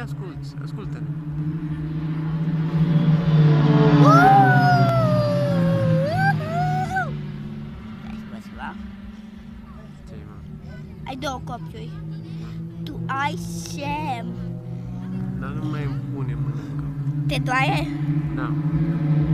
ascultă-ne. Ce-ai, mă? Ai două copii. Tu ai semn. Dar nu mai îmi pune mâna în cap. Te doare? Da.